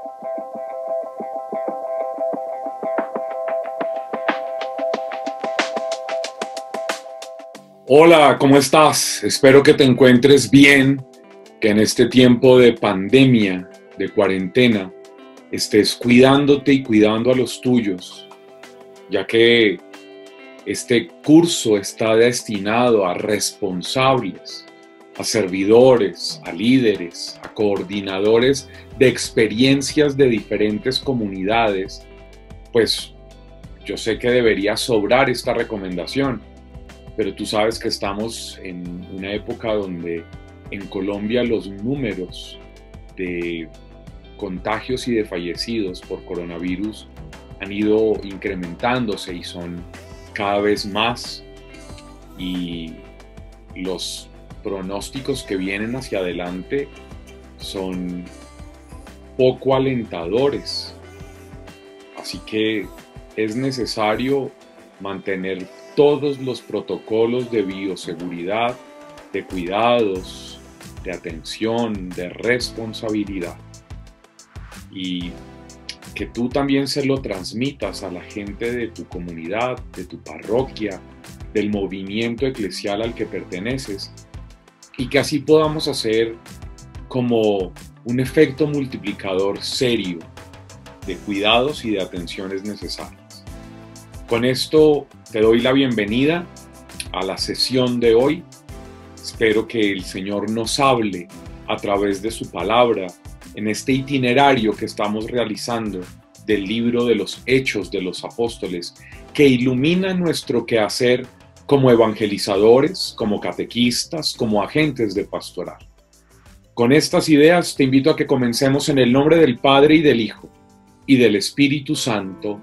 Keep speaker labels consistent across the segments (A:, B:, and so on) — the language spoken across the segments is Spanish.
A: Hola, ¿cómo estás? Espero que te encuentres bien, que en este tiempo de pandemia, de cuarentena, estés cuidándote y cuidando a los tuyos, ya que este curso está destinado a responsables, a servidores, a líderes, a coordinadores de experiencias de diferentes comunidades. Pues yo sé que debería sobrar esta recomendación, pero tú sabes que estamos en una época donde en Colombia los números de contagios y de fallecidos por coronavirus han ido incrementándose y son cada vez más, y los pronósticos que vienen hacia adelante son poco alentadores. Así que es necesario mantener todos los protocolos de bioseguridad, de cuidados, de atención, de responsabilidad. Y que tú también se lo transmitas a la gente de tu comunidad, de tu parroquia, del movimiento eclesial al que perteneces, y que así podamos hacer como un efecto multiplicador serio de cuidados y de atenciones necesarias. Con esto te doy la bienvenida a la sesión de hoy. Espero que el Señor nos hable a través de su palabra en este itinerario que estamos realizando del libro de los Hechos de los Apóstoles, que ilumina nuestro quehacer como evangelizadores, como catequistas, como agentes de pastoral. Con estas ideas te invito a que comencemos en el nombre del Padre y del Hijo y del Espíritu Santo.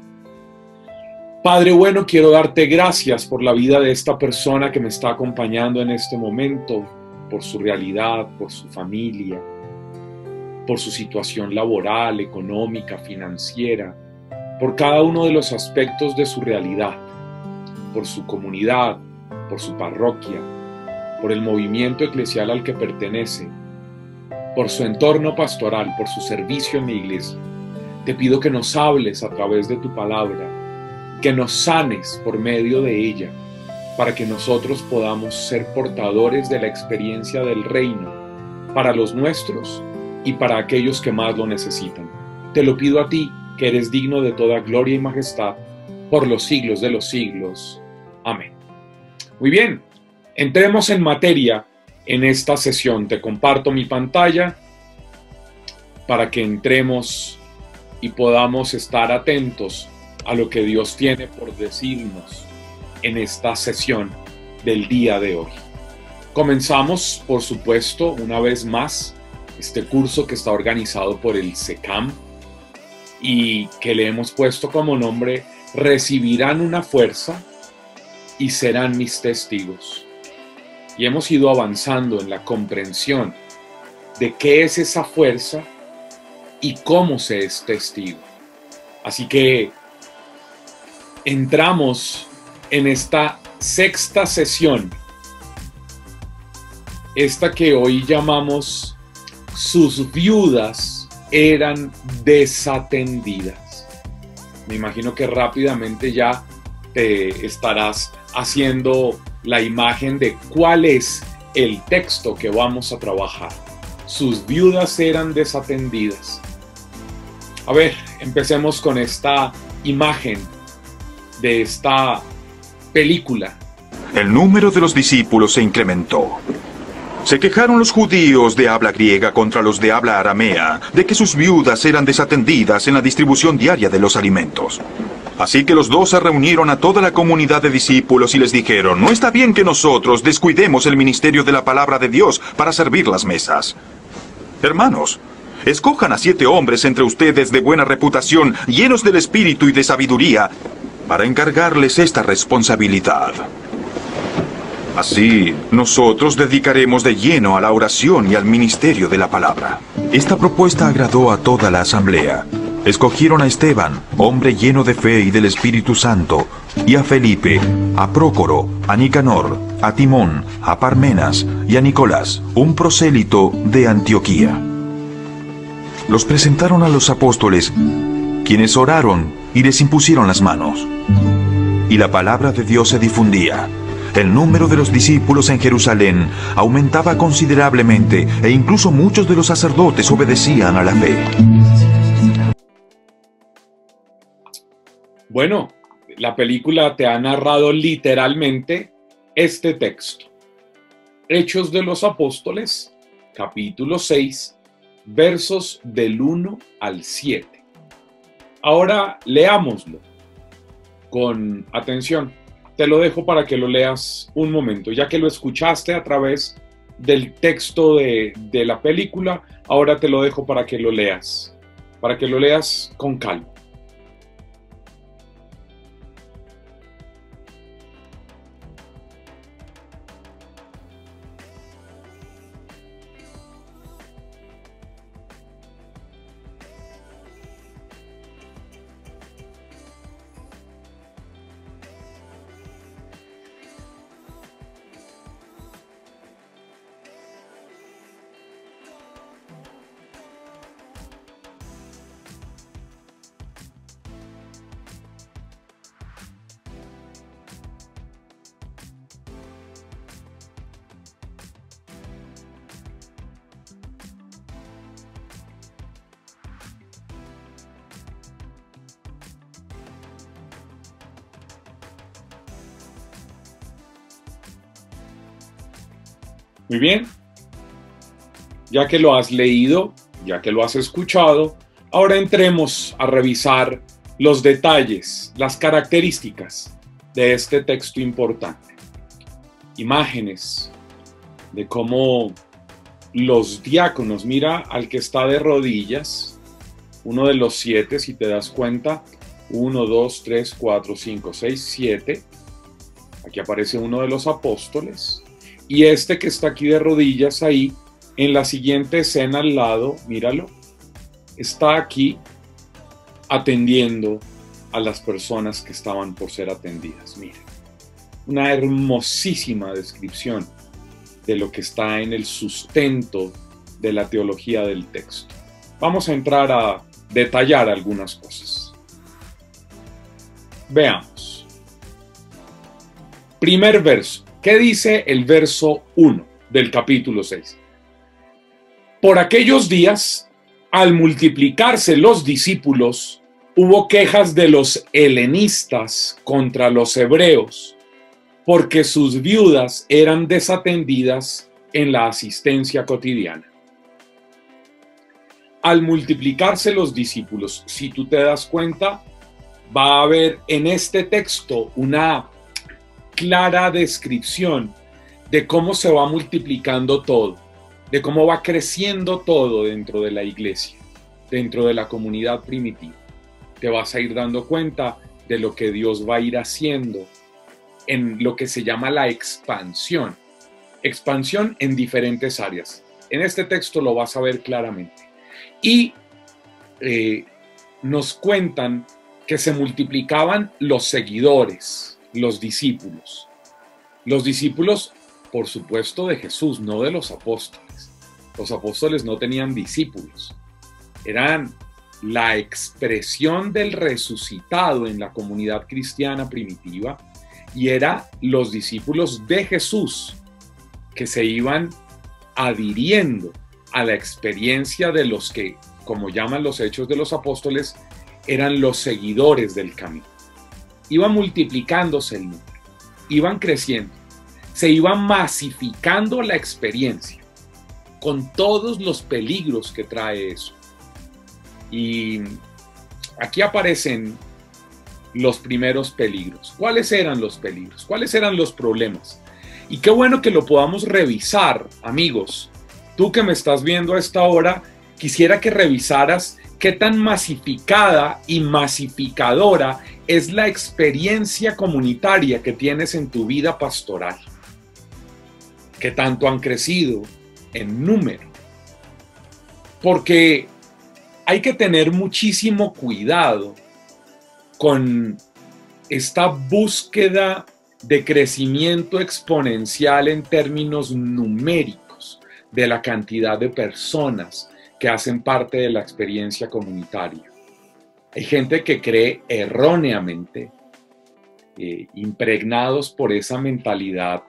A: Padre bueno, quiero darte gracias por la vida de esta persona que me está acompañando en este momento, por su realidad, por su familia, por su situación laboral, económica, financiera, por cada uno de los aspectos de su realidad, por su comunidad, por su parroquia, por el movimiento eclesial al que pertenece, por su entorno pastoral, por su servicio en mi iglesia. Te pido que nos hables a través de tu palabra, que nos sanes por medio de ella, para que nosotros podamos ser portadores de la experiencia del reino para los nuestros y para aquellos que más lo necesitan. Te lo pido a ti, que eres digno de toda gloria y majestad, por los siglos de los siglos. Amén. Muy bien, entremos en materia en esta sesión. Te comparto mi pantalla para que entremos y podamos estar atentos a lo que Dios tiene por decirnos en esta sesión del día de hoy. Comenzamos, por supuesto, una vez más, este curso que está organizado por el SECAM y que le hemos puesto como nombre Recibirán una fuerza y serán mis testigos. Y hemos ido avanzando en la comprensión de qué es esa fuerza y cómo se es testigo. Así que entramos en esta sexta sesión, esta que hoy llamamos Sus viudas eran desatendidas. Me imagino que rápidamente ya te estarás haciendo la imagen de cuál es el texto que vamos a trabajar. Sus viudas eran desatendidas. A ver, empecemos con esta imagen de esta película.
B: El número de los discípulos se incrementó. Se quejaron los judíos de habla griega contra los de habla aramea de que sus viudas eran desatendidas en la distribución diaria de los alimentos. Así que los 12 reunieron a toda la comunidad de discípulos y les dijeron: no está bien que nosotros descuidemos el ministerio de la palabra de Dios para servir las mesas. Hermanos, escojan a 7 hombres entre ustedes de buena reputación, llenos del espíritu y de sabiduría, para encargarles esta responsabilidad. Así, nosotros dedicaremos de lleno a la oración y al ministerio de la palabra. Esta propuesta agradó a toda la asamblea. Escogieron a Esteban, hombre lleno de fe y del Espíritu Santo, y a Felipe, a Prócoro, a Nicanor, a Timón, a Parmenas y a Nicolás, un prosélito de Antioquía. los presentaron a los apóstoles, quienes oraron y les impusieron las manos. Y la palabra de Dios se difundía. El número de los discípulos en Jerusalén aumentaba considerablemente e incluso muchos de los sacerdotes obedecían a la fe.
A: Bueno, la película te ha narrado literalmente este texto. Hechos de los Apóstoles, capítulo 6, versos del 1 al 7. Ahora leámoslo con atención. Te lo dejo para que lo leas un momento, ya que lo escuchaste a través del texto de la película. Ahora te lo dejo para que lo leas con calma. Muy bien, ya que lo has leído, ya que lo has escuchado, ahora entremos a revisar los detalles, las características de este texto importante. Imágenes de cómo los diáconos, mira al que está de rodillas, uno de los 7, si te das cuenta, 1, 2, 3, 4, 5, 6, 7. Aquí aparece uno de los apóstoles. Y este que está aquí de rodillas ahí, en la siguiente escena al lado, míralo, está aquí atendiendo a las personas que estaban por ser atendidas. Miren, una hermosísima descripción de lo que está en el sustento de la teología del texto. Vamos a entrar a detallar algunas cosas. Veamos. Primer verso. ¿Qué dice el verso 1 del capítulo 6? Por aquellos días, al multiplicarse los discípulos, hubo quejas de los helenistas contra los hebreos, porque sus viudas eran desatendidas en la asistencia cotidiana. Al multiplicarse los discípulos, si tú te das cuenta, va a haber en este texto una clara descripción de cómo se va multiplicando todo, de cómo va creciendo todo dentro de la iglesia, dentro de la comunidad primitiva. Te vas a ir dando cuenta de lo que Dios va a ir haciendo en lo que se llama la expansión. Expansión en diferentes áreas. En este texto lo vas a ver claramente. Y nos cuentan que se multiplicaban los seguidores, los discípulos. Los discípulos, por supuesto, de Jesús, no de los apóstoles. Los apóstoles no tenían discípulos. Eran la expresión del resucitado en la comunidad cristiana primitiva y eran los discípulos de Jesús que se iban adhiriendo a la experiencia de los que, como llaman los Hechos de los Apóstoles, eran los seguidores del camino. Iba multiplicándose el número, iban creciendo, se iba masificando la experiencia, con todos los peligros que trae eso. Y aquí aparecen los primeros peligros. ¿Cuáles eran los peligros? ¿Cuáles eran los problemas? Y qué bueno que lo podamos revisar, amigos. Tú que me estás viendo a esta hora, quisiera que revisaras qué tan masificada y masificadora es la experiencia comunitaria que tienes en tu vida pastoral. Qué tanto han crecido en número. Porque hay que tener muchísimo cuidado con esta búsqueda de crecimiento exponencial en términos numéricos de la cantidad de personas que hacen parte de la experiencia comunitaria. Hay gente que cree erróneamente, impregnados por esa mentalidad,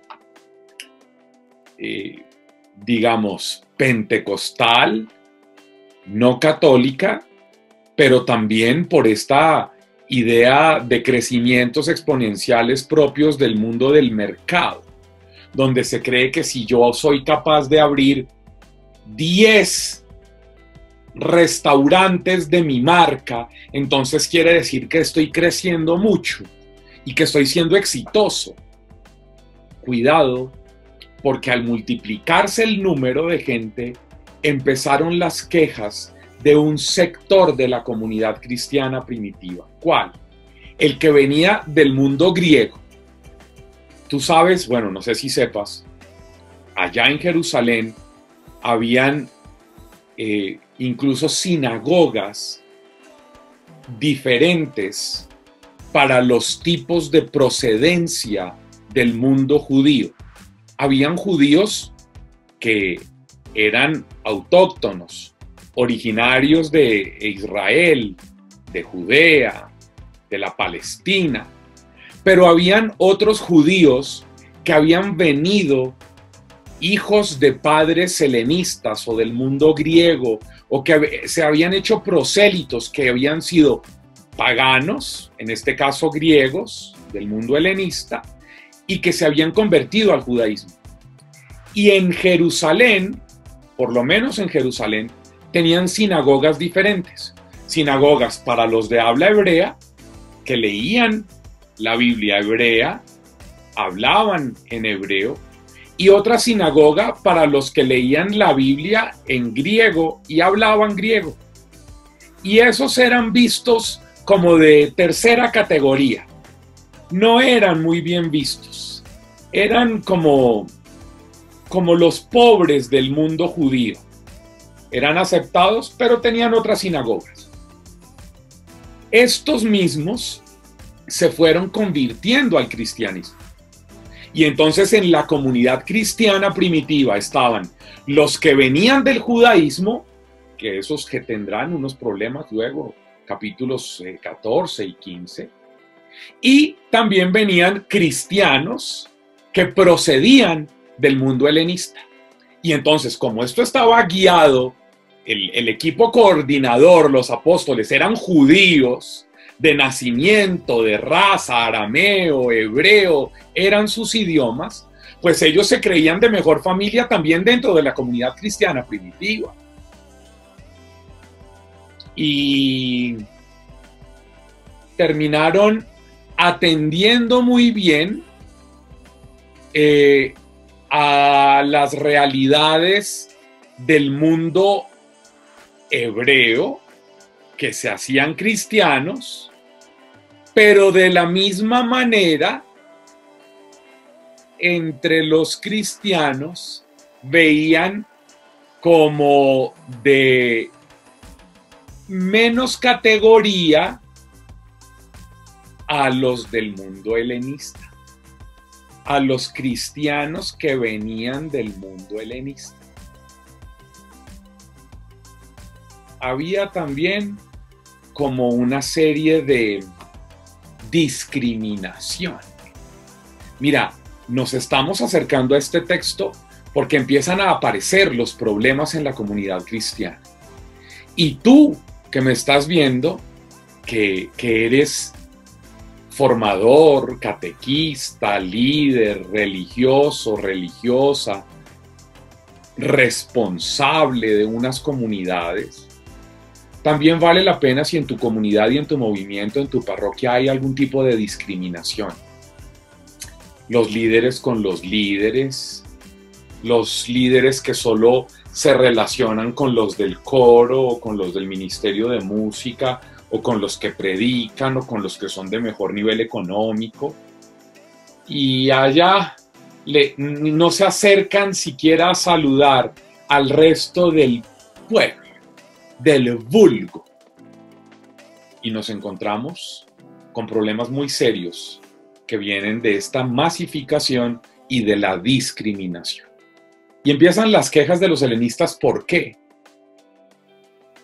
A: digamos, pentecostal, no católica, pero también por esta idea de crecimientos exponenciales propios del mundo del mercado, donde se cree que si yo soy capaz de abrir 10 restaurantes de mi marca, entonces quiere decir que estoy creciendo mucho y que estoy siendo exitoso. Cuidado, porque al multiplicarse el número de gente, empezaron las quejas de un sector de la comunidad cristiana primitiva. ¿Cuál? El que venía del mundo griego. Tú sabes, bueno, no sé si sepas, allá en Jerusalén habían incluso sinagogas diferentes para los tipos de procedencia del mundo judío. Habían judíos que eran autóctonos, originarios de Israel, de Judea, de la Palestina, pero habían otros judíos que habían venido hijos de padres helenistas o del mundo griego, o que se habían hecho prosélitos, que habían sido paganos, en este caso griegos, del mundo helenista, y que se habían convertido al judaísmo. Y en Jerusalén, por lo menos en Jerusalén, tenían sinagogas diferentes. Sinagogas para los de habla hebrea, que leían la Biblia hebrea, hablaban en hebreo, y otra sinagoga para los que leían la Biblia en griego y hablaban griego. Y esos eran vistos como de tercera categoría. No eran muy bien vistos. Eran como los pobres del mundo judío. Eran aceptados, pero tenían otras sinagogas. Estos mismos se fueron convirtiendo al cristianismo. Y entonces en la comunidad cristiana primitiva estaban los que venían del judaísmo, que esos que tendrán unos problemas luego, capítulos 14 y 15, y también venían cristianos que procedían del mundo helenista. Y entonces, como esto estaba guiado, el equipo coordinador, los apóstoles, eran judíos de nacimiento, de raza, arameo, hebreo, eran sus idiomas, pues ellos se creían de mejor familia también dentro de la comunidad cristiana primitiva. Y terminaron atendiendo muy bien a las realidades del mundo hebreo, que se hacían cristianos, pero de la misma manera, entre los cristianos veían como de menos categoría a los del mundo helenista, a los cristianos que venían del mundo helenista. Había también como una serie de discriminación. Mira, nos estamos acercando a este texto porque empiezan a aparecer los problemas en la comunidad cristiana. Y tú que me estás viendo, que eres formador, catequista, líder, religioso, religiosa, responsable de unas comunidades, también vale la pena si en tu comunidad y en tu movimiento, en tu parroquia hay algún tipo de discriminación. Los líderes con los líderes que solo se relacionan con los del coro o con los del ministerio de música o con los que predican o con los que son de mejor nivel económico. Y allá no se acercan siquiera a saludar al resto del pueblo, del vulgo. Y nos encontramos con problemas muy serios que vienen de esta masificación y de la discriminación. Y empiezan las quejas de los helenistas. ¿Por qué?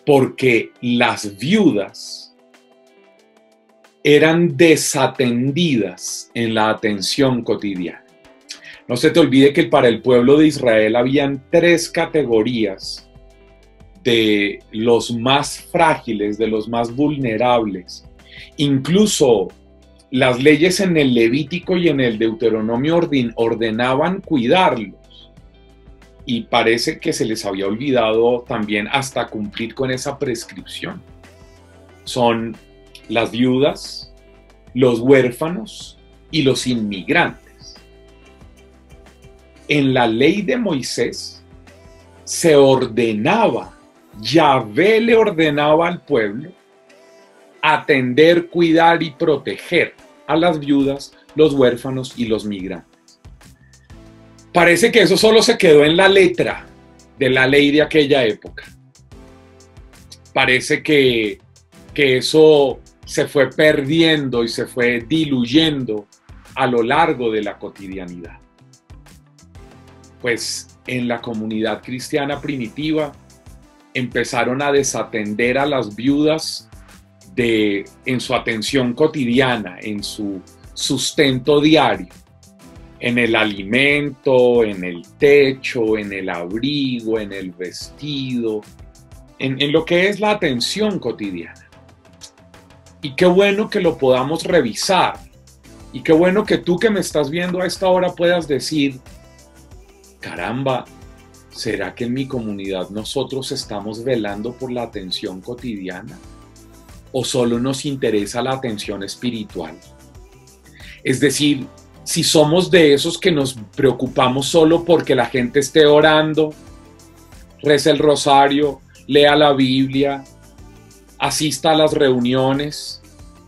A: porque las viudas eran desatendidas en la atención cotidiana. No se te olvide que para el pueblo de Israel habían 3 categorías de los más frágiles, de los más vulnerables. Incluso las leyes en el Levítico y en el Deuteronomio ordenaban cuidarlos. Y parece que se les había olvidado también hasta cumplir con esa prescripción. Son las viudas, los huérfanos y los inmigrantes. En la ley de Moisés se ordenaba, Yahvé le ordenaba al pueblo atender, cuidar y proteger a las viudas, los huérfanos y los migrantes. Parece que eso solo se quedó en la letra de la ley de aquella época. Parece que eso se fue perdiendo y se fue diluyendo a lo largo de la cotidianidad. Pues en la comunidad cristiana primitiva empezaron a desatender a las viudas en su atención cotidiana, en su sustento diario, en el alimento, en el techo, en el abrigo, en el vestido, en lo que es la atención cotidiana. Y qué bueno que lo podamos revisar, y qué bueno que tú que me estás viendo a esta hora puedas decir, caramba, ¿será que en mi comunidad nosotros estamos velando por la atención cotidiana? ¿O solo nos interesa la atención espiritual? Es decir, si somos de esos que nos preocupamos solo porque la gente esté orando, reza el rosario, lea la Biblia, asista a las reuniones,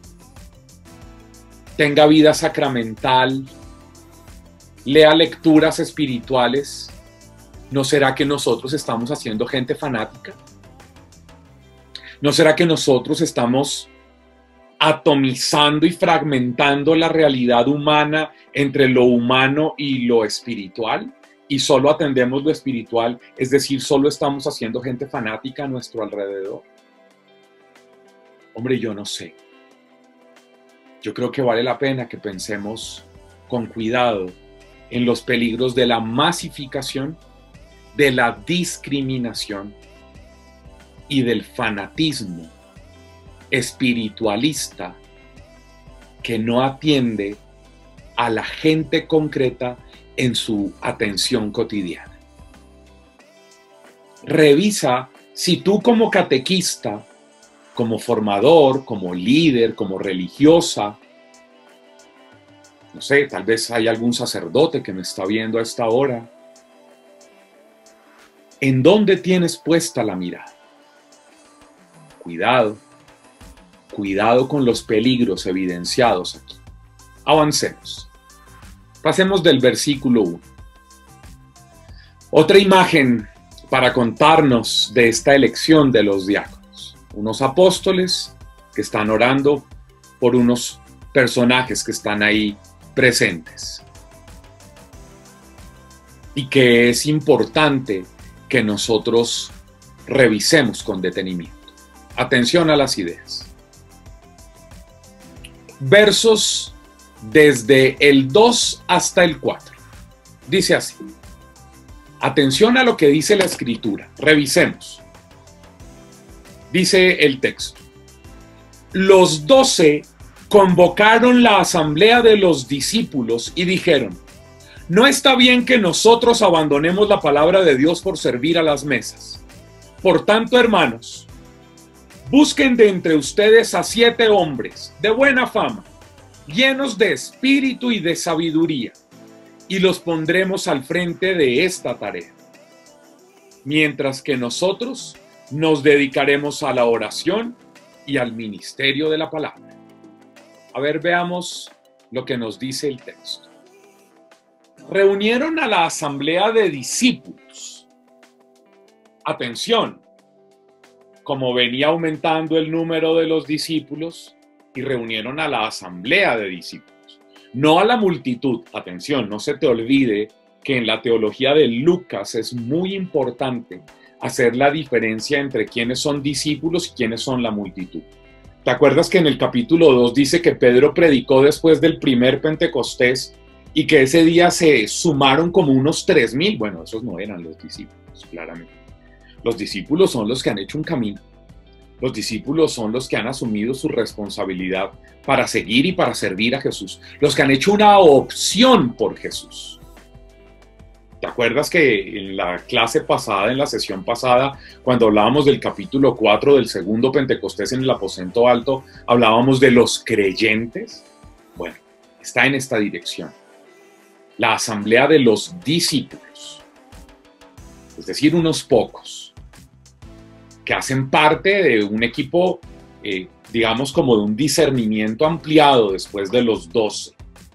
A: tenga vida sacramental, lea lecturas espirituales, ¿no será que nosotros estamos haciendo gente fanática? ¿No será que nosotros estamos atomizando y fragmentando la realidad humana entre lo humano y lo espiritual? Y solo atendemos lo espiritual, es decir, solo estamos haciendo gente fanática a nuestro alrededor. Hombre, yo no sé. Yo creo que vale la pena que pensemos con cuidado en los peligros de la masificación, de la discriminación y del fanatismo espiritualista que no atiende a la gente concreta en su atención cotidiana. Revisa si tú como catequista, como formador, como líder, como religiosa, no sé, tal vez hay algún sacerdote que me está viendo a esta hora, ¿en dónde tienes puesta la mirada? Cuidado, cuidado con los peligros evidenciados aquí. Avancemos. Pasemos del versículo 1. Otra imagen para contarnos de esta elección de los diáconos. Unos apóstoles que están orando por unos personajes que están ahí presentes. Y que es importante que nosotros revisemos con detenimiento. Atención a las ideas. Versos desde el 2 hasta el 4. Dice así. Atención a lo que dice la Escritura. Revisemos. Dice el texto. Los 12 convocaron la asamblea de los discípulos y dijeron: no está bien que nosotros abandonemos la palabra de Dios por servir a las mesas. Por tanto, hermanos, busquen de entre ustedes a 7 hombres de buena fama, llenos de espíritu y de sabiduría, y los pondremos al frente de esta tarea. Mientras que nosotros nos dedicaremos a la oración y al ministerio de la palabra. A ver, veamos lo que nos dice el texto. Reunieron a la asamblea de discípulos. Atención, como venía aumentando el número de los discípulos, y reunieron a la asamblea de discípulos, no a la multitud. Atención, no se te olvide que en la teología de Lucas es muy importante hacer la diferencia entre quiénes son discípulos y quiénes son la multitud. ¿Te acuerdas que en el capítulo 2 dice que Pedro predicó después del primer Pentecostés y que ese día se sumaron como unos 3,000? Bueno, esos no eran los discípulos, claramente. Los discípulos son los que han hecho un camino. Los discípulos son los que han asumido su responsabilidad para seguir y para servir a Jesús. Los que han hecho una opción por Jesús. ¿Te acuerdas que en la clase pasada, en la sesión pasada, cuando hablábamos del capítulo 4 del segundo Pentecostés en el aposento alto, hablábamos de los creyentes? Bueno, está en esta dirección. La asamblea de los discípulos, es decir, unos pocos, que hacen parte de un equipo, digamos, como de un discernimiento ampliado después de los 12.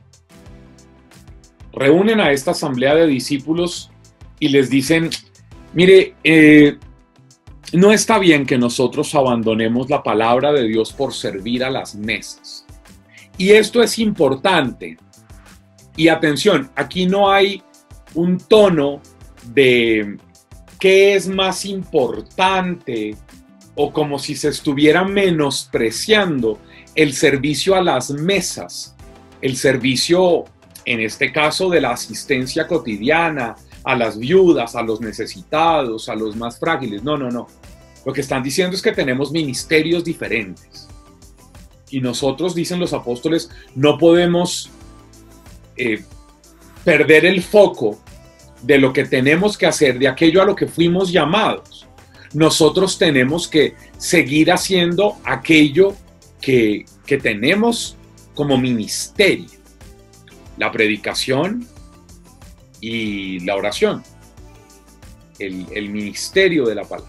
A: Reúnen a esta asamblea de discípulos y les dicen, mire, no está bien que nosotros abandonemos la palabra de Dios por servir a las mesas. Y esto es importante. Y atención, aquí no hay un tono de qué es más importante o como si se estuviera menospreciando el servicio a las mesas, el servicio, en este caso, de la asistencia cotidiana, a las viudas, a los necesitados, a los más frágiles. No, no, no. Lo que están diciendo es que tenemos ministerios diferentes. Y nosotros, dicen los apóstoles, no podemos perder el foco de lo que tenemos que hacer, de aquello a lo que fuimos llamados. Nosotros tenemos que seguir haciendo aquello que tenemos como ministerio. La predicación y la oración, el ministerio de la palabra.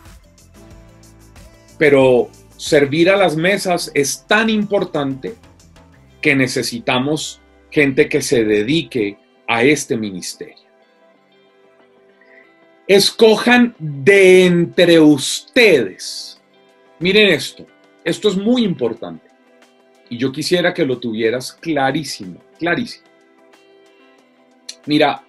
A: Pero servir a las mesas es tan importante que necesitamos gente que se dedique a este ministerio. Escojan de entre ustedes. Miren esto es muy importante. Y yo quisiera que lo tuvieras clarísimo, clarísimo. Mira,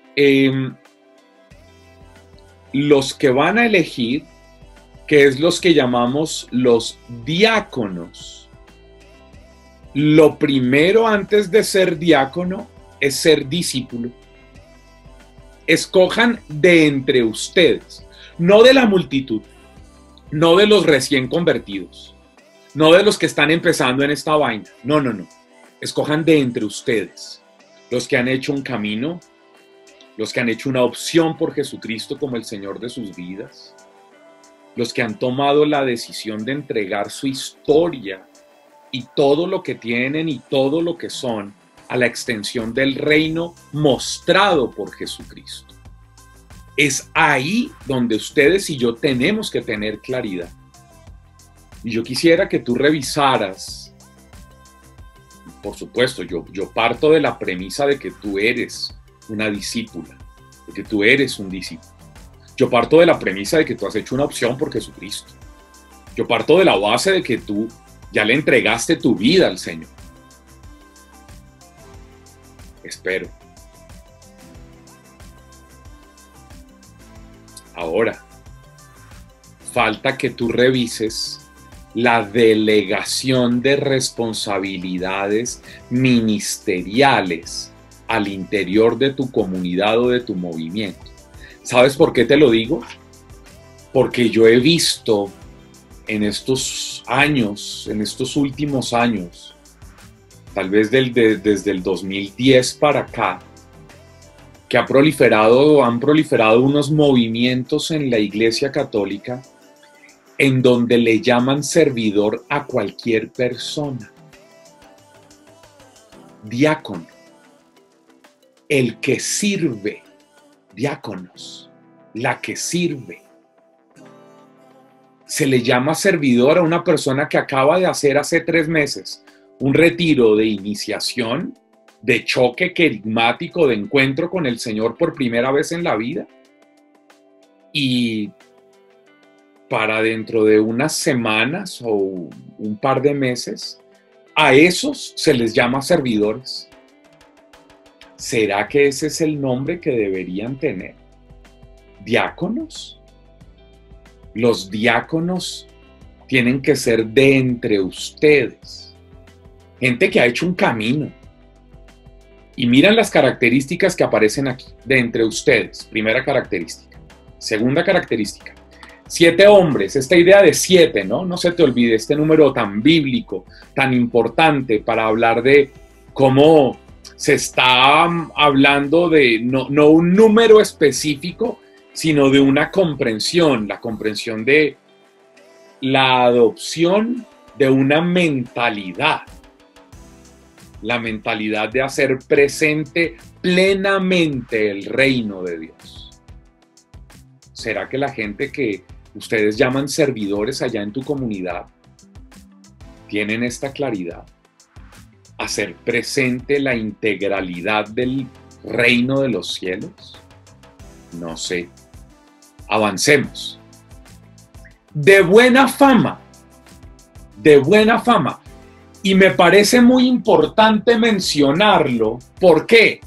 A: los que van a elegir, que es los que llamamos los diáconos, lo primero antes de ser diácono es ser discípulo. Escojan de entre ustedes, no de la multitud, no de los recién convertidos, no de los que están empezando en esta vaina. No, no, no. Escojan de entre ustedes, los que han hecho un camino, los que han hecho una opción por Jesucristo como el Señor de sus vidas, los que han tomado la decisión de entregar su historia y todo lo que tienen y todo lo que son a la extensión del reino mostrado por Jesucristo. Es ahí donde ustedes y yo tenemos que tener claridad. Y yo quisiera que tú revisaras, por supuesto, yo parto de la premisa de que tú eres una discípula, de que tú eres un discípulo. Yo parto de la premisa de que tú has hecho una opción por Jesucristo. Yo parto de la base de que tú ya le entregaste tu vida al Señor. Espero. Ahora, falta que tú revises la delegación de responsabilidades ministeriales al interior de tu comunidad o de tu movimiento. ¿Sabes por qué te lo digo? Porque yo he visto en estos años, en estos últimos años, tal vez desde el 2010 para acá, que han proliferado unos movimientos en la Iglesia Católica en donde le llaman servidor a cualquier persona. Diácono, el que sirve, diáconos, la que sirve. Se le llama servidor a una persona que acaba de hacer hace 3 meses un retiro de iniciación, de choque querigmático, de encuentro con el Señor por primera vez en la vida. Y para dentro de unas semanas o un par de meses, a esos se les llama servidores. ¿Será que ese es el nombre que deberían tener? ¿Diáconos? Los diáconos tienen que ser de entre ustedes, gente que ha hecho un camino. Y miran las características que aparecen aquí, de entre ustedes. Primera característica. Segunda característica. 7 hombres, esta idea de 7, ¿no? No se te olvide este número tan bíblico, tan importante para hablar de cómo se está hablando de no un número específico, sino de una comprensión, la comprensión de la adopción de una mentalidad, la mentalidad de hacer presente plenamente el reino de Dios. ¿Será que la gente que ustedes llaman servidores allá en tu comunidad tienen esta claridad? Hacer presente la integralidad del reino de los cielos. No sé. Avancemos. De buena fama. De buena fama. Y me parece muy importante mencionarlo. ¿Por qué?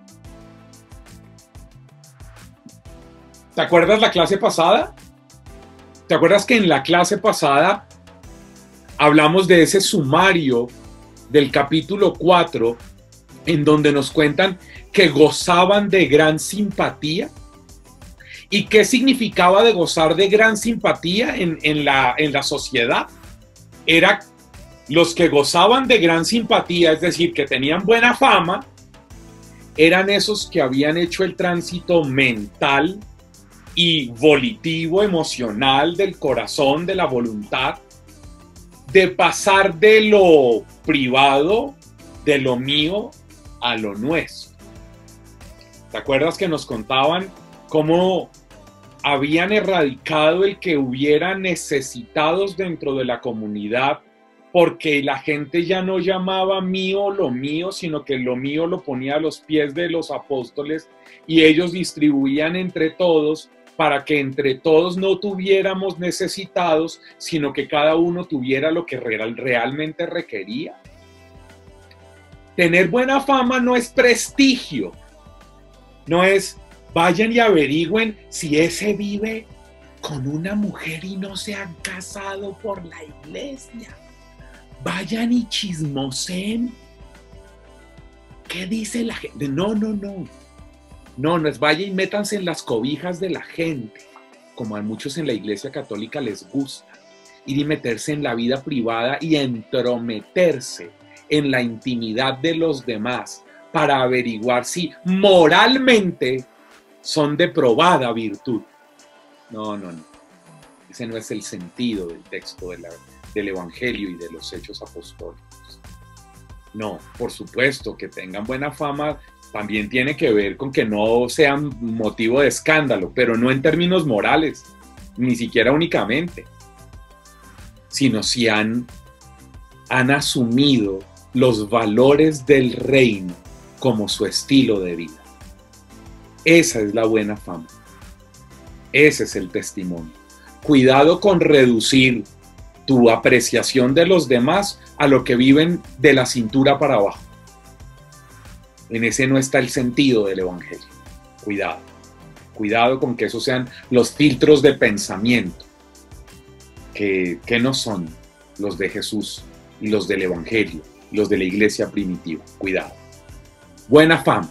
A: ¿Te acuerdas la clase pasada? ¿Te acuerdas que en la clase pasada hablamos de ese sumario del capítulo 4, en donde nos cuentan que gozaban de gran simpatía? ¿Y qué significaba de gozar de gran simpatía en la sociedad? Era los que gozaban de gran simpatía, es decir, que tenían buena fama, eran esos que habían hecho el tránsito mental y volitivo, emocional del corazón, de la voluntad, de pasar de lo privado, de lo mío, a lo nuestro. ¿Te acuerdas que nos contaban cómo habían erradicado el que hubiera necesitados dentro de la comunidad, porque la gente ya no llamaba mío lo mío, sino que lo mío lo ponía a los pies de los apóstoles y ellos distribuían entre todos para que entre todos no tuviéramos necesitados, sino que cada uno tuviera lo que realmente requería? Tener buena fama no es prestigio, no es vayan y averigüen si ese vive con una mujer y no se han casado por la iglesia. Vayan y chismosen. ¿Qué dice la gente? No es vayan y métanse en las cobijas de la gente, como a muchos en la iglesia católica les gusta, ir y meterse en la vida privada y entrometerse en la intimidad de los demás para averiguar si moralmente son de probada virtud. No. Ese no es el sentido del texto del Evangelio y de los Hechos Apostólicos. No, por supuesto que tengan buena fama también tiene que ver con que no sean motivo de escándalo, pero no en términos morales, ni siquiera únicamente, sino si han asumido los valores del reino como su estilo de vida. Esa es la buena fama. Ese es el testimonio. Cuidado con reducir tu apreciación de los demás a lo que viven de la cintura para abajo. En ese no está el sentido del Evangelio. Cuidado. Cuidado con que esos sean los filtros de pensamiento que no son los de Jesús y los del Evangelio, los de la iglesia primitiva. Cuidado. Buena fama.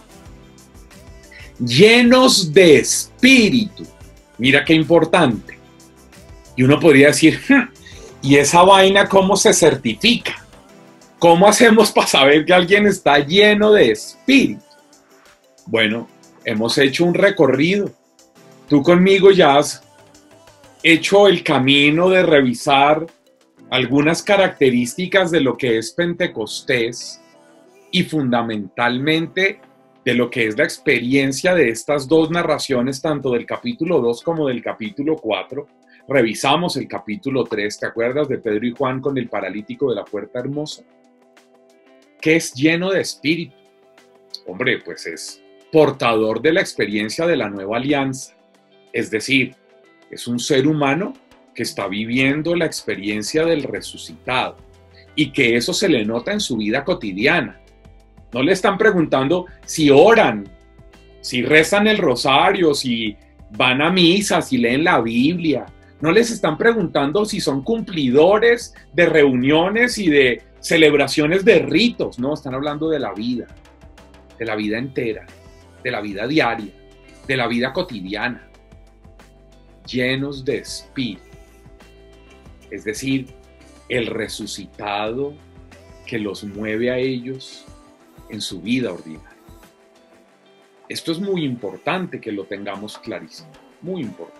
A: Llenos de espíritu. Mira qué importante. Y uno podría decir, ¿y esa vaina cómo se certifica? ¿Cómo hacemos para saber que alguien está lleno de espíritu? Bueno, hemos hecho un recorrido. Tú conmigo ya has hecho el camino de revisar algunas características de lo que es Pentecostés y fundamentalmente de lo que es la experiencia de estas dos narraciones, tanto del capítulo 2 como del capítulo 4. Revisamos el capítulo 3, ¿te acuerdas de Pedro y Juan con el paralítico de la puerta hermosa? ¿Qué es lleno de espíritu? Hombre, pues es portador de la experiencia de la nueva alianza. Es decir, es un ser humano que está viviendo la experiencia del resucitado y que eso se le nota en su vida cotidiana. No le están preguntando si oran, si rezan el rosario, si van a misa, si leen la Biblia, No les están preguntando si son cumplidores de reuniones y de celebraciones de ritos. No, están hablando de la vida entera, de la vida diaria, de la vida cotidiana, llenos de espíritu. Es decir, el resucitado que los mueve a ellos en su vida ordinaria. Esto es muy importante que lo tengamos clarísimo, muy importante.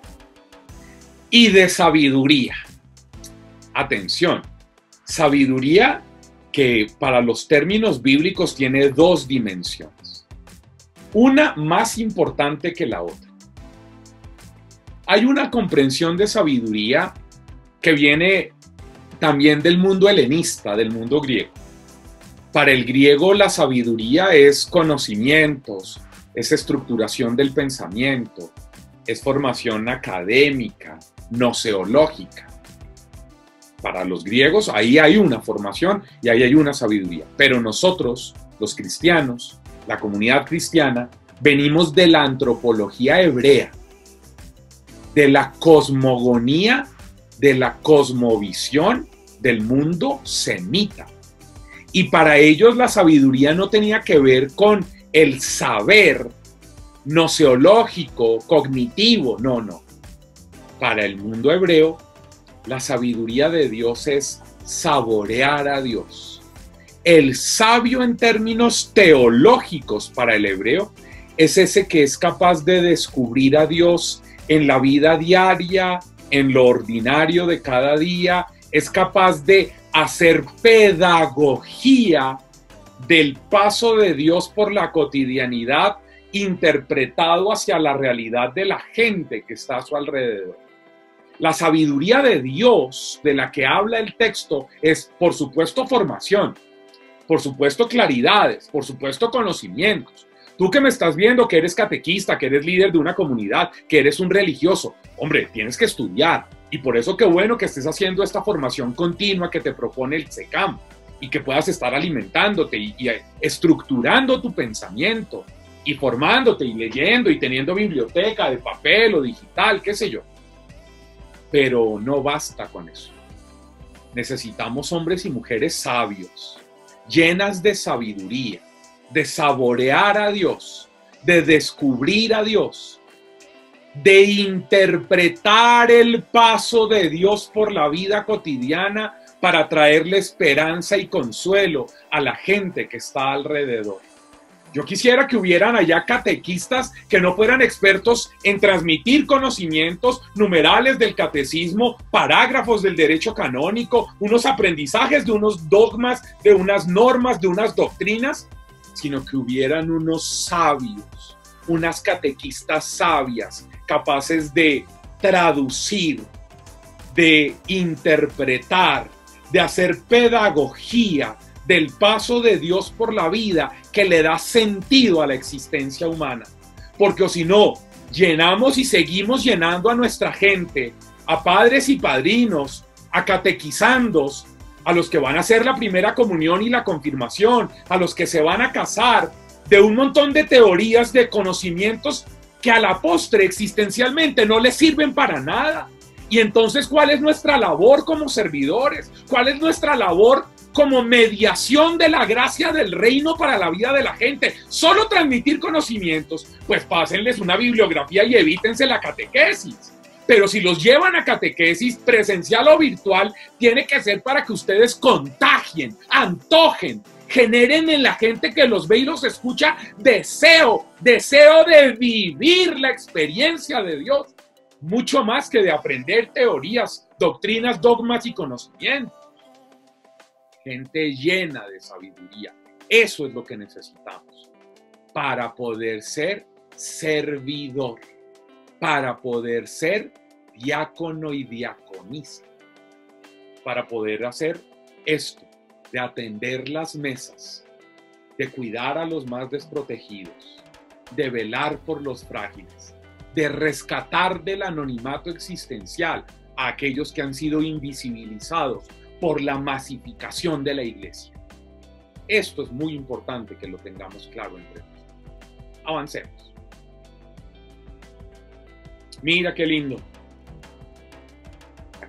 A: Y de sabiduría. Atención, sabiduría que para los términos bíblicos tiene dos dimensiones. Una más importante que la otra. Hay una comprensión de sabiduría que viene también del mundo helenista, del mundo griego. Para el griego la sabiduría es conocimientos, es estructuración del pensamiento, es formación académica, gnoseológica. Para los griegos ahí hay una formación y ahí hay una sabiduría. Pero nosotros, los cristianos, la comunidad cristiana, venimos de la antropología hebrea, de la cosmogonía, de la cosmovisión del mundo semita. Y para ellos la sabiduría no tenía que ver con el saber gnoseológico, cognitivo, no. Para el mundo hebreo, la sabiduría de Dios es saborear a Dios. El sabio en términos teológicos para el hebreo es ese que es capaz de descubrir a Dios en la vida diaria, en lo ordinario de cada día, es capaz de hacer pedagogía del paso de Dios por la cotidianidad interpretado hacia la realidad de la gente que está a su alrededor. La sabiduría de Dios de la que habla el texto es, por supuesto, formación, por supuesto, claridades, por supuesto, conocimientos. Tú que me estás viendo, que eres catequista, que eres líder de una comunidad, que eres un religioso, hombre, tienes que estudiar. Y por eso qué bueno que estés haciendo esta formación continua que te propone el SECAM y que puedas estar alimentándote y estructurando tu pensamiento y formándote y leyendo y teniendo biblioteca de papel o digital, qué sé yo. Pero no basta con eso. Necesitamos hombres y mujeres sabios, llenas de sabiduría, de saborear a Dios, de descubrir a Dios, de interpretar el paso de Dios por la vida cotidiana para traerle esperanza y consuelo a la gente que está alrededor. Yo quisiera que hubieran allá catequistas que no fueran expertos en transmitir conocimientos, numerales del catecismo, parágrafos del derecho canónico, unos aprendizajes de unos dogmas, de unas normas, de unas doctrinas, sino que hubieran unos sabios, unas catequistas sabias, capaces de traducir, de interpretar, de hacer pedagogía del paso de Dios por la vida que le da sentido a la existencia humana. Porque o si no, llenamos y seguimos llenando a nuestra gente, a padres y padrinos, a catequizandos, a los que van a hacer la primera comunión y la confirmación, a los que se van a casar, de un montón de teorías, de conocimientos que a la postre existencialmente no les sirven para nada. Y entonces, ¿cuál es nuestra labor como servidores? ¿Cuál es nuestra labor como mediación de la gracia del reino para la vida de la gente? Solo transmitir conocimientos, pues pásenles una bibliografía y evítense la catequesis. Pero si los llevan a catequesis presencial o virtual, tiene que ser para que ustedes contagien, antojen, generen en la gente que los ve y los escucha deseo de vivir la experiencia de Dios, mucho más que de aprender teorías, doctrinas, dogmas y conocimientos. Gente llena de sabiduría. Eso es lo que necesitamos para poder ser servidor, para poder ser diácono y diaconisa, para poder hacer esto, de atender las mesas, de cuidar a los más desprotegidos, de velar por los frágiles, de rescatar del anonimato existencial a aquellos que han sido invisibilizados por la masificación de la iglesia. Esto es muy importante que lo tengamos claro entre nosotros. Avancemos. Mira qué lindo.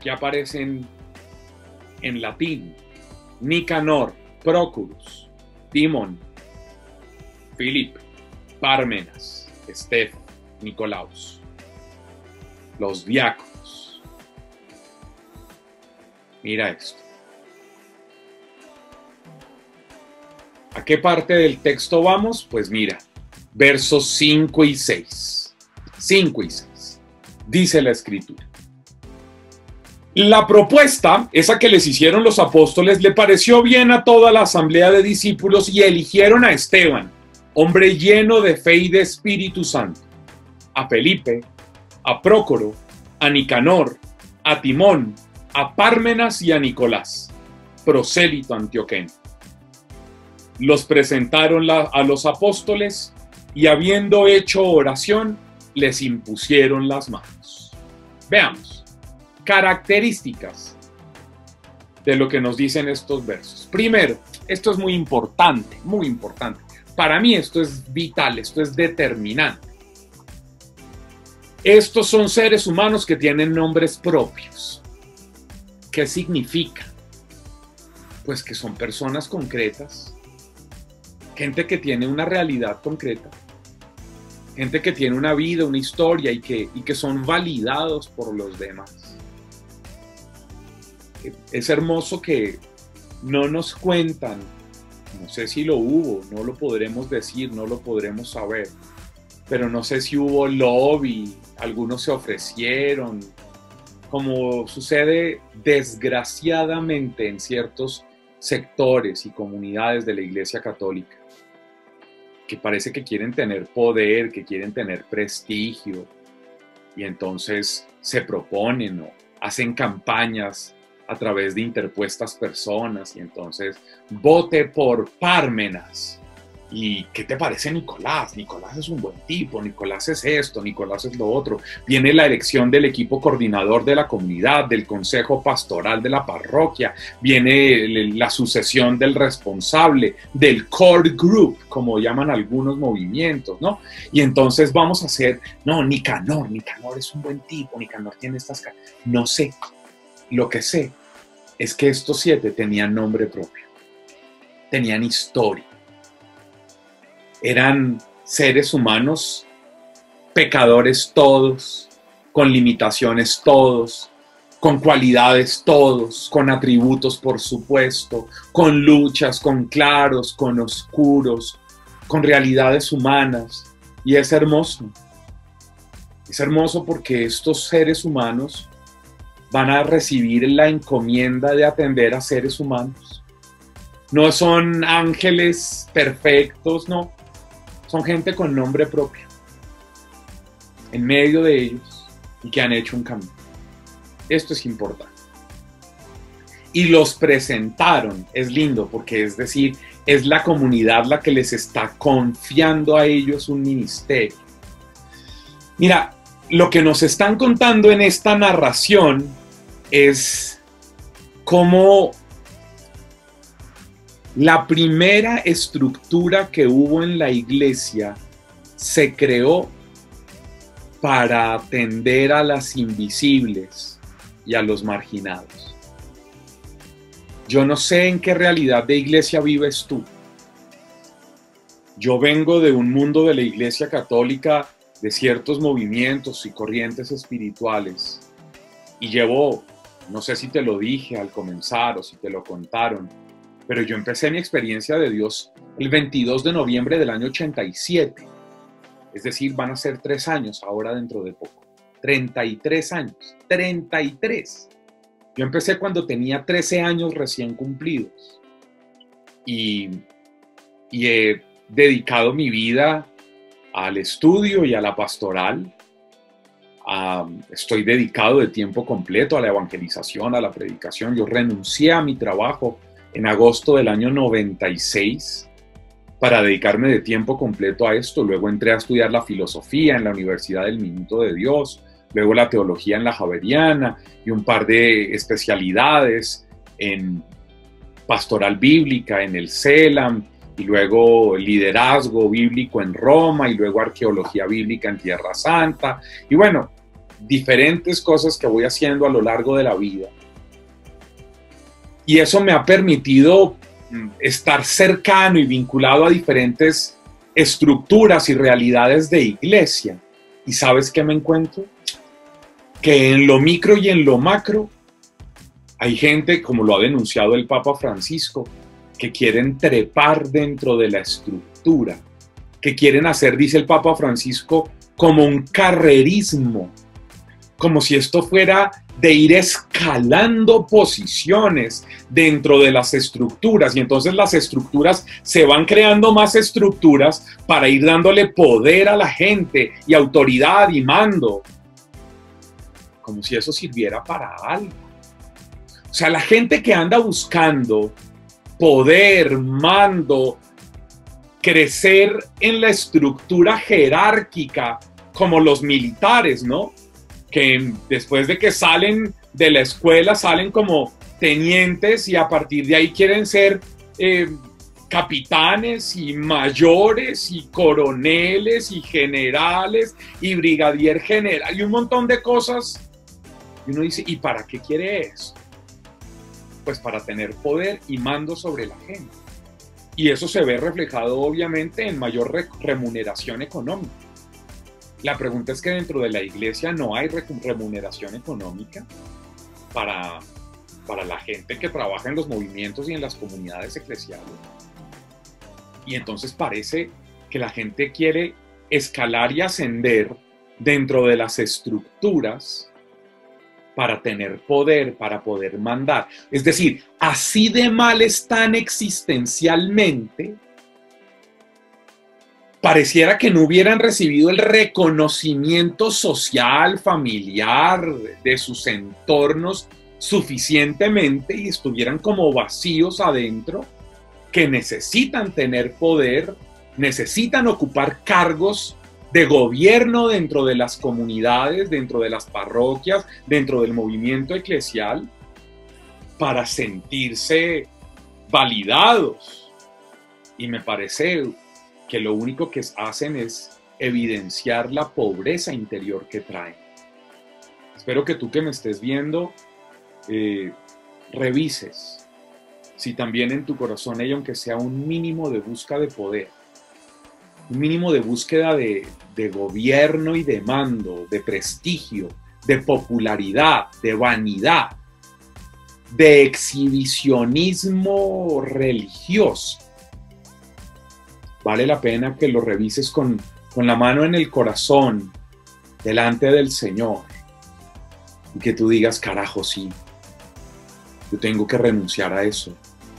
A: aquí aparecen en latín: Nicanor, Prócorus, Timón, Filipe, Pármenas, Estefano, Nicolaus, los diáconos. Mira esto. ¿A qué parte del texto vamos? Pues mira, versos 5 y 6. 5 y 6. Dice la Escritura: la propuesta, esa que les hicieron los apóstoles, le pareció bien a toda la asamblea de discípulos y eligieron a Esteban, hombre lleno de fe y de Espíritu Santo, a Felipe, a Prócoro, a Nicanor, a Timón, a Pármenas y a Nicolás, prosélito antioqueno. Los presentaron a los apóstoles y, habiendo hecho oración, les impusieron las manos. Veamos características de lo que nos dicen estos versos. Primero, esto es muy importante, muy importante. Para mí esto es vital, esto es determinante. Estos son seres humanos que tienen nombres propios. ¿Qué significa? Pues que son personas concretas, gente que tiene una realidad concreta, gente que tiene una vida, una historia y que son validados por los demás. Es hermoso que no nos cuentan, no sé si lo hubo, no lo podremos decir, no lo podremos saber, pero no sé si hubo lobby, algunos se ofrecieron, como sucede desgraciadamente en ciertos sectores y comunidades de la Iglesia Católica, que parece que quieren tener poder, que quieren tener prestigio, y entonces se proponen o hacen campañas a través de interpuestas personas, y entonces vote por Pármenas. ¿Y qué te parece Nicolás? Nicolás es un buen tipo, Nicolás es esto, Nicolás es lo otro. Viene la elección del equipo coordinador de la comunidad, del consejo pastoral de la parroquia, viene la sucesión del responsable, del core group, como llaman algunos movimientos, ¿no? Y entonces vamos a hacer, no, Nicanor es un buen tipo, Nicanor tiene estas... No sé, lo que sé es que estos 7 tenían nombre propio, tenían historia. Eran seres humanos, pecadores todos, con limitaciones todos, con cualidades todos, con atributos por supuesto, con luchas, con claros, con oscuros, con realidades humanas. Y es hermoso. Es hermoso porque estos seres humanos van a recibir la encomienda de atender a seres humanos. No son ángeles perfectos, no. Son gente con nombre propio, en medio de ellos, y que han hecho un camino. Esto es importante. Y los presentaron, es lindo, porque es decir, es la comunidad la que les está confiando a ellos un ministerio. Mira, lo que nos están contando en esta narración es cómo la primera estructura que hubo en la iglesia se creó para atender a las invisibles y a los marginados. Yo no sé en qué realidad de iglesia vives tú. Yo vengo de un mundo de la Iglesia Católica, de ciertos movimientos y corrientes espirituales, y llevo, no sé si te lo dije al comenzar o si te lo contaron, pero yo empecé mi experiencia de Dios el 22 de noviembre del año 87. Es decir, van a ser 3 años ahora dentro de poco. 33 años. 33. Yo empecé cuando tenía 13 años recién cumplidos. Y he dedicado mi vida al estudio y a la pastoral. Estoy dedicado de tiempo completo a la evangelización, a la predicación. Yo renuncié a mi trabajo en agosto del año 96 para dedicarme de tiempo completo a esto. Luego entré a estudiar la filosofía en la Universidad del Minuto de Dios, luego la teología en la Javeriana y un par de especialidades en pastoral bíblica en el CELAM, y luego liderazgo bíblico en Roma, y luego arqueología bíblica en Tierra Santa. Y bueno, diferentes cosas que voy haciendo a lo largo de la vida. Y eso me ha permitido estar cercano y vinculado a diferentes estructuras y realidades de iglesia. ¿Y sabes qué me encuentro? Que en lo micro y en lo macro hay gente, como lo ha denunciado el Papa Francisco, que quieren trepar dentro de la estructura, que quieren hacer, dice el Papa Francisco, como un carrerismo, como si esto fuera de ir escalando posiciones dentro de las estructuras, y entonces las estructuras se van creando más estructuras para ir dándole poder a la gente y autoridad y mando, como si eso sirviera para algo. O sea, la gente que anda buscando poder, mando, crecer en la estructura jerárquica como los militares, ¿no? Que después de que salen de la escuela salen como tenientes y a partir de ahí quieren ser capitanes y mayores y coroneles y generales y brigadier general y un montón de cosas. Y uno dice, ¿y para qué quiere eso? Pues para tener poder y mando sobre la gente. Y eso se ve reflejado obviamente en mayor remuneración económica. La pregunta es que dentro de la iglesia no hay remuneración económica para la gente que trabaja en los movimientos y en las comunidades eclesiales. Y entonces parece que la gente quiere escalar y ascender dentro de las estructuras para tener poder, para poder mandar. Es decir, así de mal están existencialmente, pareciera que no hubieran recibido el reconocimiento social, familiar, de sus entornos suficientemente y estuvieran como vacíos adentro, que necesitan tener poder, necesitan ocupar cargos de gobierno dentro de las comunidades, dentro de las parroquias, dentro del movimiento eclesial, para sentirse validados. Y me parece que lo único que hacen es evidenciar la pobreza interior que traen. Espero que tú que me estés viendo, revises si también en tu corazón hay, aunque sea un mínimo de búsqueda de poder, un mínimo de búsqueda de gobierno y de mando, de prestigio, de popularidad, de vanidad, de exhibicionismo religioso. Vale la pena que lo revises con la mano en el corazón, delante del Señor, y que tú digas, carajo, sí, yo tengo que renunciar a eso,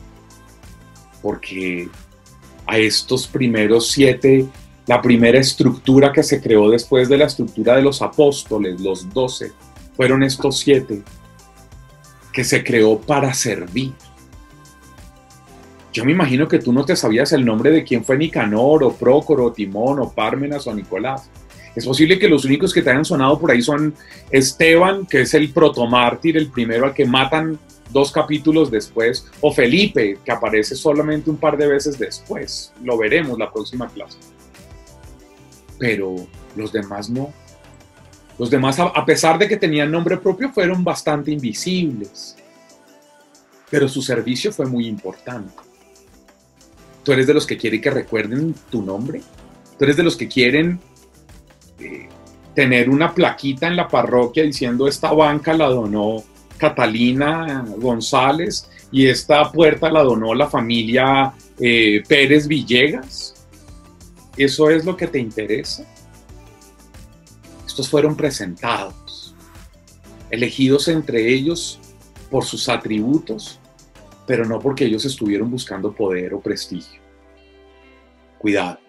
A: porque a estos primeros 7, la primera estructura que se creó después de la estructura de los apóstoles, los 12, fueron estos 7 que se creó para servir. Yo me imagino que tú no te sabías el nombre de quién fue Nicanor, o Prócoro, o Timón, o Pármenas, o Nicolás. Es posible que los únicos que te hayan sonado por ahí son Esteban, que es el protomártir, el primero al que matan 2 capítulos después, o Felipe, que aparece solamente un par de veces después. Lo veremos la próxima clase. Pero los demás no. Los demás, a pesar de que tenían nombre propio, fueron bastante invisibles. Pero su servicio fue muy importante. ¿Tú eres de los que quieren que recuerden tu nombre? ¿Tú eres de los que quieren tener una plaquita en la parroquia diciendo esta banca la donó Catalina González y esta puerta la donó la familia Pérez Villegas? ¿Eso es lo que te interesa? Estos fueron presentados, elegidos entre ellos por sus atributos, pero no porque ellos estuvieron buscando poder o prestigio. Cuidado.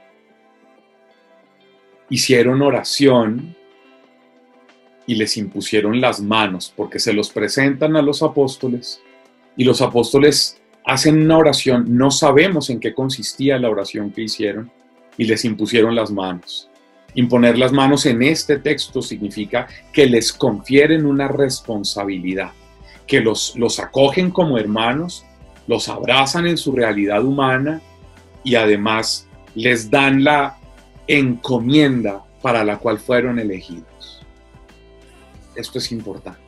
A: Hicieron oración y les impusieron las manos, porque se los presentan a los apóstoles y los apóstoles hacen una oración. No sabemos en qué consistía la oración que hicieron y les impusieron las manos. Imponer las manos en este texto significa que les confieren una responsabilidad, que los acogen como hermanos, los abrazan en su realidad humana y además les dan la encomienda para la cual fueron elegidos. Esto es importante.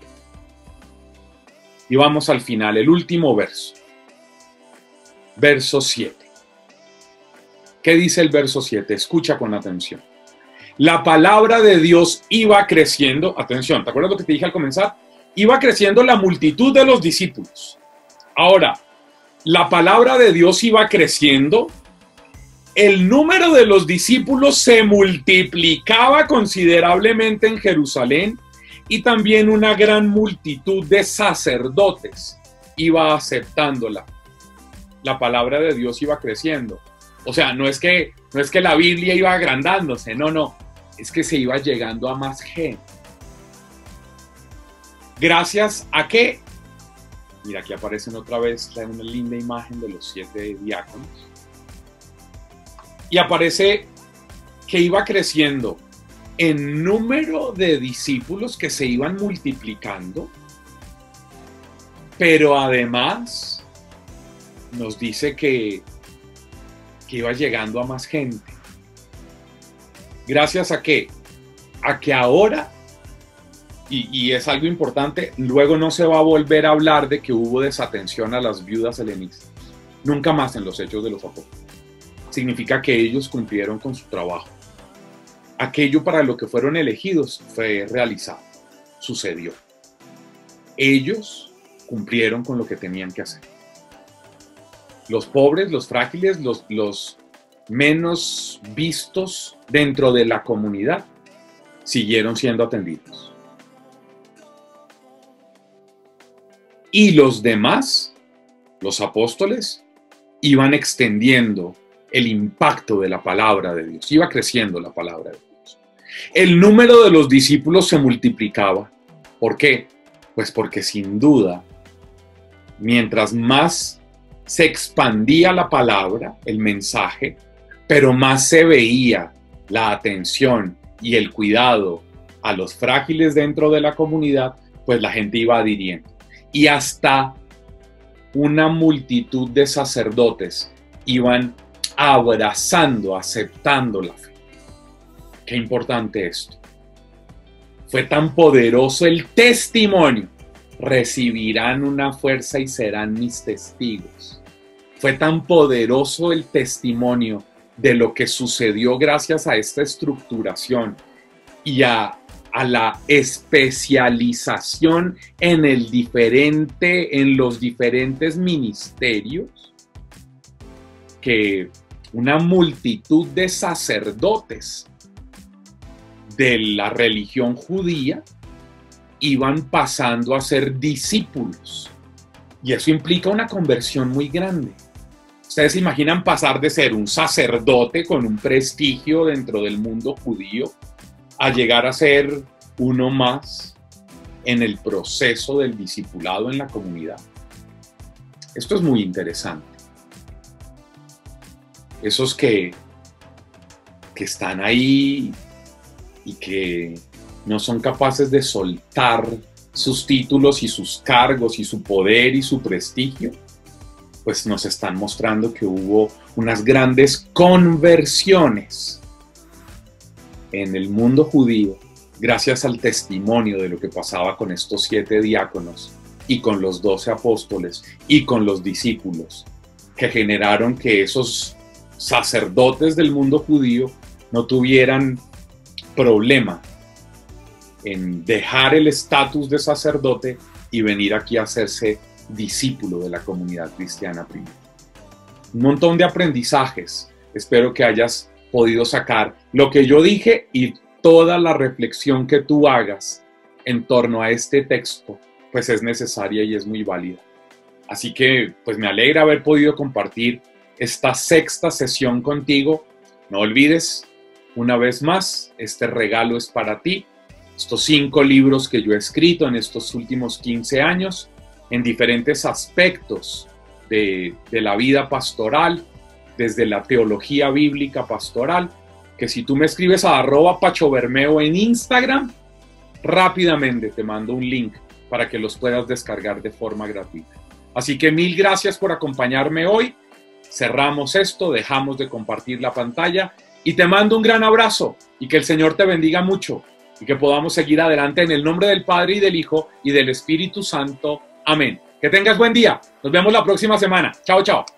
A: Y vamos al final, el último verso. Verso 7. ¿Qué dice el verso 7? Escucha con atención. La palabra de Dios iba creciendo. Atención, ¿te acuerdas lo que te dije al comenzar? Iba creciendo la multitud de los discípulos. Ahora, la palabra de Dios iba creciendo. El número de los discípulos se multiplicaba considerablemente en Jerusalén y también una gran multitud de sacerdotes iba aceptándola. La palabra de Dios iba creciendo. O sea, no es que la Biblia iba agrandándose, no, es que se iba llegando a más gente. ¿Gracias a qué? Mira, aquí aparecen otra vez una linda imagen de los 7 diáconos. Y aparece que iba creciendo en número de discípulos que se iban multiplicando, pero además nos dice que iba llegando a más gente. ¿Gracias a qué? A que ahora, y es algo importante, luego no se va a volver a hablar de que hubo desatención a las viudas helenistas. Nunca más en los Hechos de los Apóstoles. Significa que ellos cumplieron con su trabajo. Aquello para lo que fueron elegidos fue realizado, sucedió. Ellos cumplieron con lo que tenían que hacer. Los pobres, los frágiles, los menos vistos dentro de la comunidad siguieron siendo atendidos. Y los demás, los apóstoles, iban extendiendo el impacto de la palabra de Dios. Iba creciendo la palabra de Dios. El número de los discípulos se multiplicaba. ¿Por qué? Pues porque sin duda, mientras más se expandía la palabra, el mensaje, pero más se veía la atención y el cuidado a los frágiles dentro de la comunidad, pues la gente iba adhiriendo. Y hasta una multitud de sacerdotes iban abrazando, aceptando la fe. Qué importante esto. Fue tan poderoso el testimonio. Recibirán una fuerza y serán mis testigos. Fue tan poderoso el testimonio de lo que sucedió gracias a esta estructuración y a la especialización en los diferentes ministerios, que una multitud de sacerdotes de la religión judía iban pasando a ser discípulos. Y eso implica una conversión muy grande. Ustedes se imaginan pasar de ser un sacerdote con un prestigio dentro del mundo judío a llegar a ser uno más en el proceso del discipulado en la comunidad. Esto es muy interesante. Esos que están ahí y que no son capaces de soltar sus títulos y sus cargos y su poder y su prestigio, pues nos están mostrando que hubo unas grandes conversiones en el mundo judío gracias al testimonio de lo que pasaba con estos 7 diáconos y con los 12 apóstoles y con los discípulos, que generaron que esos sacerdotes del mundo judío no tuvieran problema en dejar el estatus de sacerdote y venir aquí a hacerse discípulo de la comunidad cristiana primero. Un montón de aprendizajes. Espero que hayas podido sacar lo que yo dije y toda la reflexión que tú hagas en torno a este texto, pues es necesaria y es muy válida. Así que pues me alegra haber podido compartir esta 6ª sesión contigo. No olvides, una vez más, este regalo es para ti. Estos 5 libros que yo he escrito en estos últimos 15 años, en diferentes aspectos de la vida pastoral, desde la teología bíblica pastoral, que si tú me escribes a @pachobermeo en Instagram, rápidamente te mando un link para que los puedas descargar de forma gratuita. Así que 1000 gracias por acompañarme hoy. Cerramos esto, dejamos de compartir la pantalla y te mando un gran abrazo y que el Señor te bendiga mucho. y que podamos seguir adelante en el nombre del Padre y del Hijo y del Espíritu Santo. Amén. Que tengas buen día. Nos vemos la próxima semana. Chao, chao.